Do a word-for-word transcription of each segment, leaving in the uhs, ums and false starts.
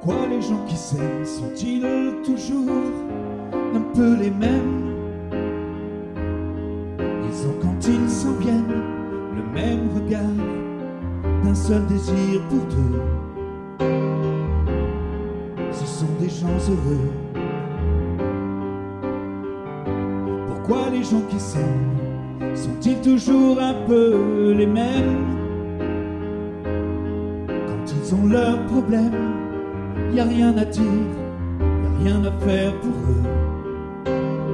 Pourquoi les gens qui s'aiment sont-ils toujours un peu les mêmes? Ils ont quand ils s'en viennent le même regard, d'un seul désir pour deux. Ce sont des gens heureux. Pourquoi les gens qui s'aiment sont-ils toujours un peu les mêmes? Quand ils ont leurs problèmes, y a rien à dire, y a rien à faire pour eux.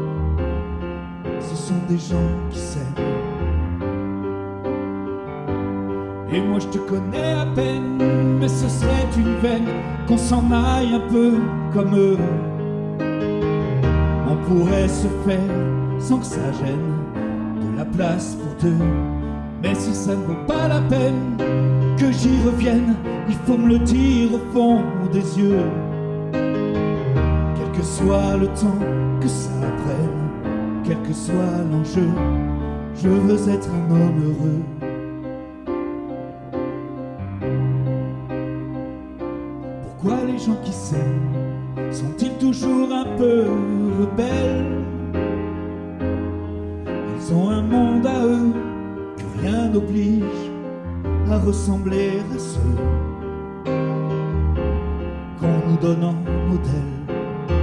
Ce sont des gens qui s'aiment. Et moi je te connais à peine, mais ce serait une veine qu'on s'en aille un peu comme eux. On pourrait se faire sans que ça gêne, de la place pour deux. Mais si ça ne vaut pas la peine que j'y revienne, il faut me le dire au fond des yeux. Quel que soit le temps que ça prenne, quel que soit l'enjeu, je veux être un homme heureux. Pourquoi les gens qui s'aiment sont-ils toujours un peu rebelles? Ils ont un monde à eux que rien n'oblige à ressembler à ceux qu'on nous donne en modèle.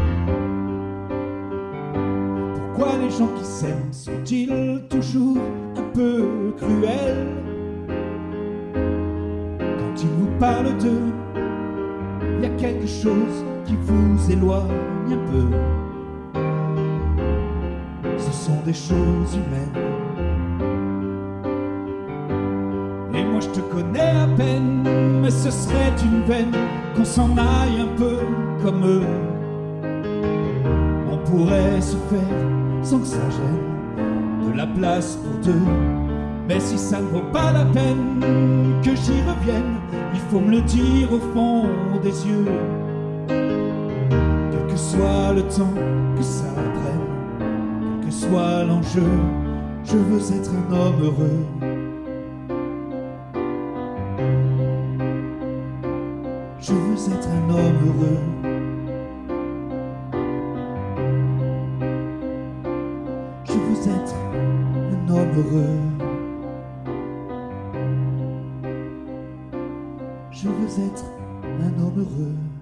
Pourquoi les gens qui s'aiment sont-ils toujours un peu cruels? Quand ils vous parlent d'eux, il y a quelque chose qui vous éloigne un peu. Ce sont des choses humaines. Et moi je te connais à peine, mais ce serait une veine qu'on s'en aille un peu comme eux. On pourrait se faire sans que ça gêne, de la place pour deux. Mais si ça ne vaut pas la peine que j'y revienne, il faut me le dire au fond des yeux. Quel que soit le temps que ça prenne, quel que soit l'enjeu, je veux être un homme heureux. Je veux être un homme heureux. Je veux être un homme heureux. Je veux être un homme heureux.